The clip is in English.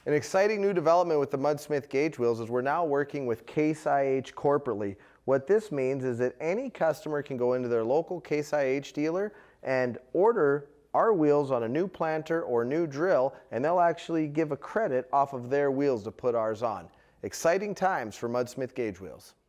An exciting new development with the Mudsmith gauge wheels is we're now working with Case IH corporately. What this means is that any customer can go into their local Case IH dealer and order our wheels on a new planter or new drill, and they'll actually give a credit off of their wheels to put ours on. Exciting times for Mudsmith gauge wheels.